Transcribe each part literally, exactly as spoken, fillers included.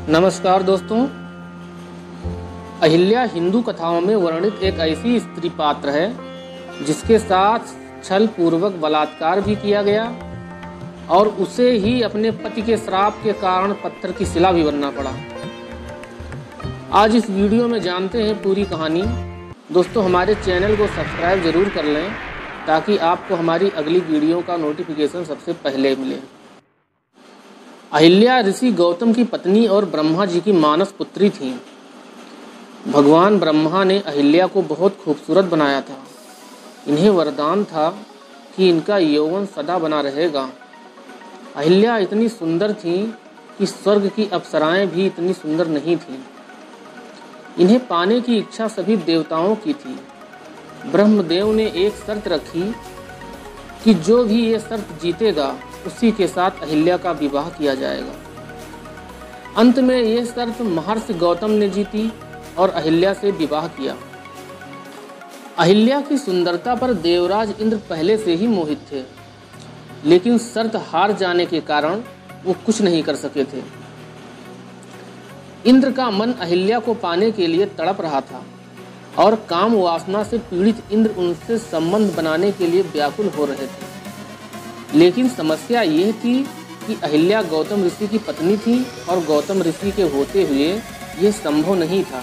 नमस्कार दोस्तों। अहिल्या हिंदू कथाओं में वर्णित एक ऐसी स्त्री पात्र है जिसके साथ छल पूर्वक बलात्कार भी किया गया और उसे ही अपने पति के श्राप के कारण पत्थर की शिला भी बनना पड़ा। आज इस वीडियो में जानते हैं पूरी कहानी। दोस्तों, हमारे चैनल को सब्सक्राइब जरूर कर लें ताकि आपको हमारी अगली वीडियो का नोटिफिकेशन सबसे पहले मिले। अहिल्या ऋषि गौतम की पत्नी और ब्रह्मा जी की मानस पुत्री थी। भगवान ब्रह्मा ने अहिल्या को बहुत खूबसूरत बनाया था। इन्हें वरदान था कि इनका यौवन सदा बना रहेगा। अहिल्या इतनी सुंदर थी कि स्वर्ग की अप्सराएं भी इतनी सुंदर नहीं थीं। इन्हें पाने की इच्छा सभी देवताओं की थी। ब्रह्मदेव ने एक शर्त रखी कि जो भी ये शर्त जीतेगा उसी के साथ अहिल्या का विवाह किया जाएगा। अंत में यह शर्त महर्षि गौतम ने जीती और अहिल्या से विवाह किया। अहिल्या की सुंदरता पर देवराज इंद्र पहले से ही मोहित थे, लेकिन शर्त हार जाने के कारण वो कुछ नहीं कर सके थे। इंद्र का मन अहिल्या को पाने के लिए तड़प रहा था और काम वासना से पीड़ित इंद्र उनसे संबंध बनाने के लिए व्याकुल हो रहे थे। लेकिन समस्या यह थी कि अहिल्या गौतम ऋषि की पत्नी थी और गौतम ऋषि के होते हुए यह संभव नहीं था।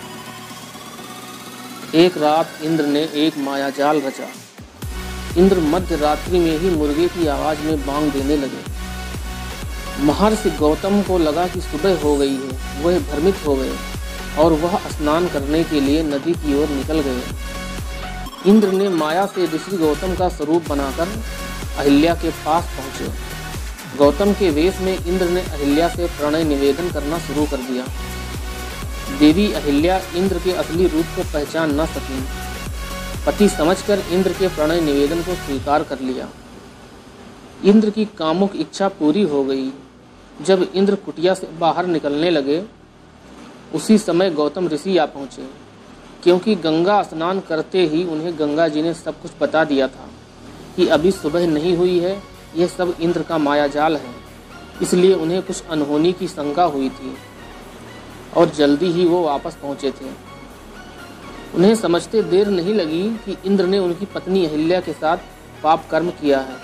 एक रात इंद्र ने एक मायाजाल रचा। इंद्र मध्य रात्रि में ही मुर्गे की आवाज में बांग देने लगे। महर्षि गौतम को लगा कि सुबह हो गई है। वह भ्रमित हो गए और वह स्नान करने के लिए नदी की ओर निकल गए। इंद्र ने माया से ऋषि गौतम का स्वरूप बनाकर अहिल्या के पास पहुंचे। गौतम के वेश में इंद्र ने अहिल्या से प्रणय निवेदन करना शुरू कर दिया। देवी अहिल्या इंद्र के असली रूप को पहचान न सकी। पति समझकर इंद्र के प्रणय निवेदन को स्वीकार कर लिया। इंद्र की कामुक इच्छा पूरी हो गई। जब इंद्र कुटिया से बाहर निकलने लगे उसी समय गौतम ऋषि आ पहुंचे, क्योंकि गंगा स्नान करते ही उन्हें गंगा जी ने सब कुछ बता दिया था कि अभी सुबह नहीं हुई है, यह सब इंद्र का मायाजाल है। इसलिए उन्हें कुछ अनहोनी की शंका हुई थी और जल्दी ही वो वापस पहुंचे थे। उन्हें समझते देर नहीं लगी कि इंद्र ने उनकी पत्नी अहिल्या के साथ पाप कर्म किया है।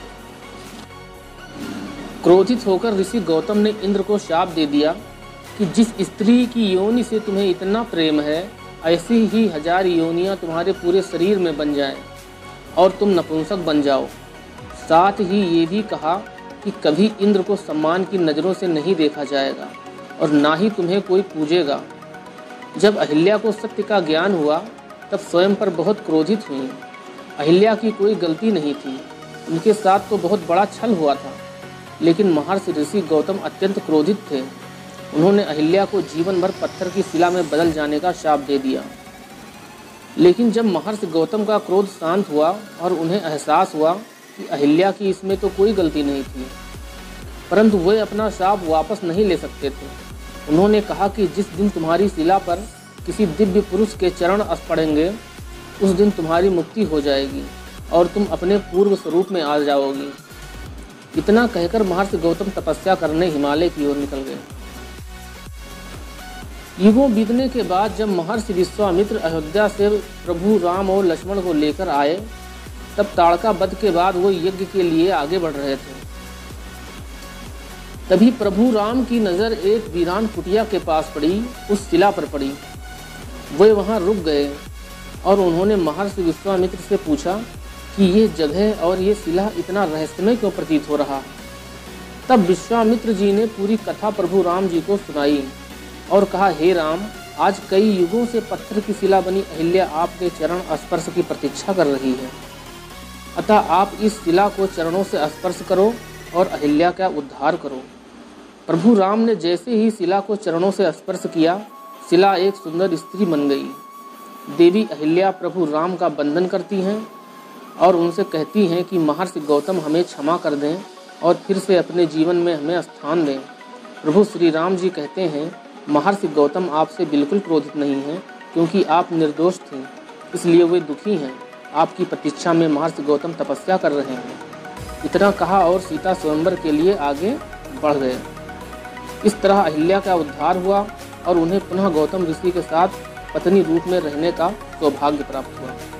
क्रोधित होकर ऋषि गौतम ने इंद्र को शाप दे दिया कि जिस स्त्री की योनि से तुम्हें इतना प्रेम है, ऐसी ही हजार योनियां तुम्हारे पूरे शरीर में बन जाएं और तुम नपुंसक बन जाओ। साथ ही ये भी कहा कि कभी इंद्र को सम्मान की नज़रों से नहीं देखा जाएगा और ना ही तुम्हें कोई पूजेगा। जब अहिल्या को सत्य का ज्ञान हुआ तब स्वयं पर बहुत क्रोधित हुई। अहिल्या की कोई गलती नहीं थी, उनके साथ तो बहुत बड़ा छल हुआ था। लेकिन महर्षि ऋषि गौतम अत्यंत क्रोधित थे। उन्होंने अहिल्या को जीवन भर पत्थर की शिला में बदल जाने का शाप दे दिया। लेकिन जब महर्षि गौतम का क्रोध शांत हुआ और उन्हें एहसास हुआ कि अहिल्या की इसमें तो कोई गलती नहीं थी, परंतु वे अपना शाप वापस नहीं ले सकते थे। उन्होंने कहा कि जिस दिन तुम्हारी शिला पर किसी दिव्य पुरुष के चरण पड़ेंगे उस दिन तुम्हारी मुक्ति हो जाएगी और तुम अपने पूर्व स्वरूप में आ जाओगी। इतना कहकर महर्षि गौतम तपस्या करने हिमालय की ओर निकल गए। युगों बीतने के बाद जब महर्षि विश्वामित्र अयोध्या से प्रभु राम और लक्ष्मण को लेकर आए, तब ताड़का वध के बाद वो यज्ञ के लिए आगे बढ़ रहे थे। तभी प्रभु राम की नज़र एक वीरान कुटिया के पास पड़ी, उस शिला पर पड़ी। वे वहां रुक गए और उन्होंने महर्षि विश्वामित्र से पूछा कि ये जगह और ये शिला इतना रहस्यमय क्यों प्रतीत हो रहा। तब विश्वामित्र जी ने पूरी कथा प्रभु राम जी को सुनाई और कहा, हे राम, आज कई युगों से पत्थर की शिला बनी अहिल्या आपके चरण स्पर्श की प्रतीक्षा कर रही है। अतः आप इस शिला को चरणों से स्पर्श करो और अहिल्या का उद्धार करो। प्रभु राम ने जैसे ही शिला को चरणों से स्पर्श किया, शिला एक सुंदर स्त्री बन गई। देवी अहिल्या प्रभु राम का बंधन करती हैं और उनसे कहती हैं कि महर्षि गौतम हमें क्षमा कर दें और फिर से अपने जीवन में हमें स्थान दें। प्रभु श्री राम जी कहते हैं, महर्षि गौतम आपसे बिल्कुल क्रोधित नहीं हैं, क्योंकि आप निर्दोष थे, इसलिए वे दुखी हैं। आपकी प्रतीक्षा में महर्षि गौतम तपस्या कर रहे हैं। इतना कहा और सीता स्वयंवर के लिए आगे बढ़ गए। इस तरह अहिल्या का उद्धार हुआ और उन्हें पुनः गौतम ऋषि के साथ पत्नी रूप में रहने का सौभाग्य प्राप्त हुआ।